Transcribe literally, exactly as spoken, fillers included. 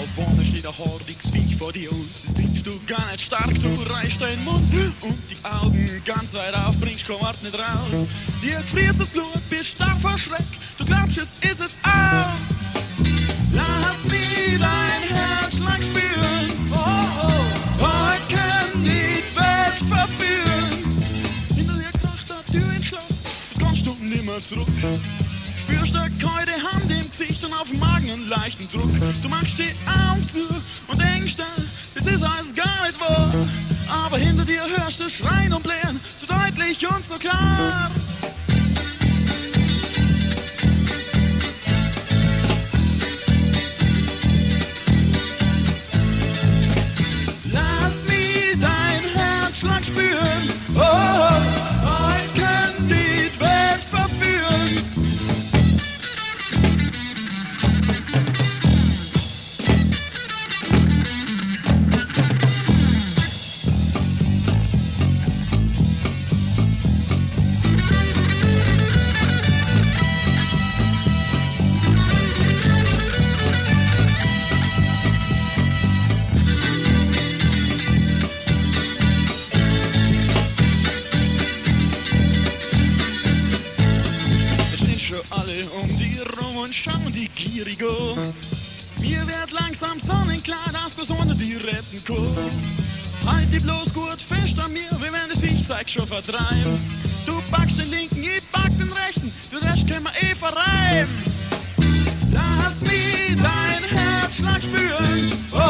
Auf vorne steht ein hordiges Viech vor dir aus. Das findest du gar nicht stark, du reichst deinen Mund und die Augen ganz weit auf, bringst kein Wort nicht raus. Dir friert das Blut, bist starr vor Schreck, du glaubst, jetzt ist es aus. Lass mich dein Herzschlag spüren, oh oh, heute kann die Welt verführen. Hinter dir kracht der Tür ins Schloss, es kommst du nimmer zurück. Spürst eine kalte Hand im Gesicht und auf dem Magen einen leichten Druck. Du machst die Augen zu und denkst dann, das ist alles gar nicht wahr. Aber hinter dir hörst du schreien und blären, so deutlich und so klar. Lass mich dein Herzschlag spüren, oh, oh, heute kann die Welt verführen. Alle um die rum und schauen die gierig an. Mir wird langsam sonnenklar, dass besonders die retten kann. Halt dich bloß gut fest an mir, wir werden das Viechzeug schon vertreiben. Du packst den linken, ich pack den rechten, den Rest können wir eh verreiben. Lass mich dein Herzschlag spüren, oh,